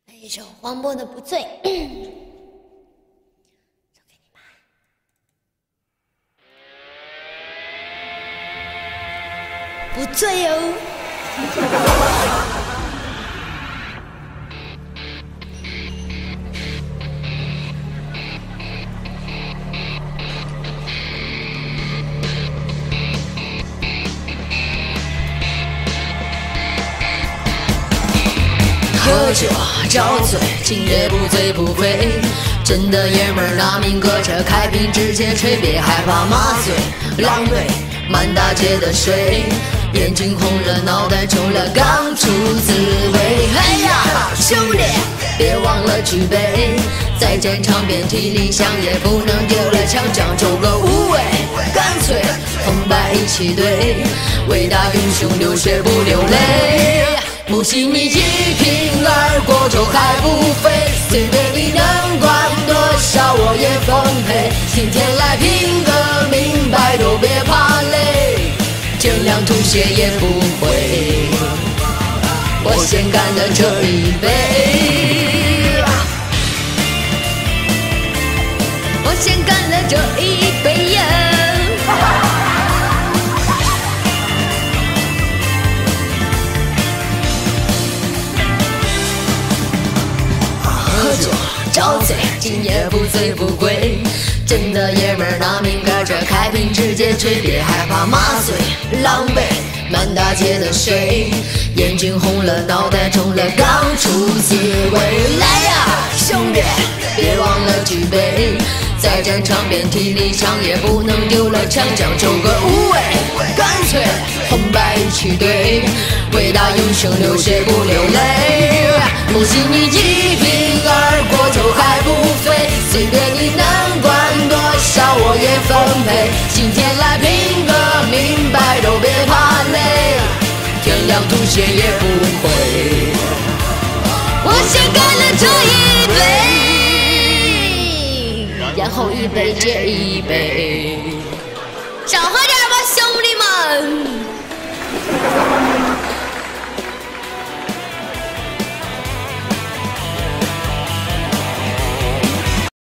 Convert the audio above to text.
来一首黄渤的《不醉》，送给你们。不醉哦。 喝酒找醉，今夜不醉不归。真的爷们儿拿命搁这开瓶直接吹，别害怕麻醉，狼狈满大街的水，眼睛红了，脑袋肿了，刚出滋味。哎呀，兄弟，别忘了举杯，在战场遍体鳞伤，也不能丢了枪，讲究个无畏，干脆红白一起对，伟大英雄流血不流泪。不信你一瓶而过就还不飞，随便你能管多少我也奉陪。今天来拼个明白，都别怕累，天亮吐血也不会。我先干了这一杯，我先干了这一杯呀。喝酒找醉，今夜不醉不归。真的爷们儿拿命搁这开瓶直接吹，别害怕麻醉，狼狈满大街的水，眼睛红了，脑袋肿了，刚出滋味。来呀，兄弟，别忘了举杯，在战场遍体鳞伤，也不能丢了枪，讲究个无畏，干脆红白一起对，伟大英雄流血不流泪。不信你一瓶而过就还不飞，随便你能管多少我也奉陪。今天来拼个明白，都别怕累，天亮吐血也不会。我先干了这一杯，然后一杯接一杯，少喝点吧，兄弟们。